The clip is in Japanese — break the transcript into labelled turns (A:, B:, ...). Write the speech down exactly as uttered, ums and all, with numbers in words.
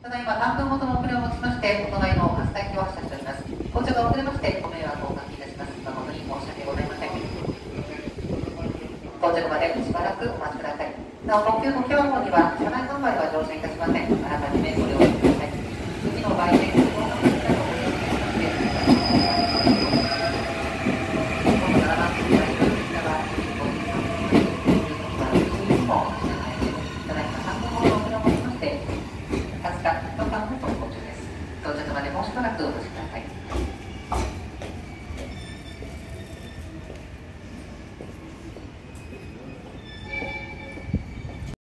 A: ただいまさんぷんほどの遅れをもちまして、お隣の発車機を発車しております。到着が遅れまして、ご迷惑をおかけいたします。誠に申し訳ございません。到着までしばらくお待ちください。なお、特急ときわ号には車内販売は乗車いたしません。あらかじめご了承ください。次の売店、ご乗車ください。到着までもうしばらくお待ちください。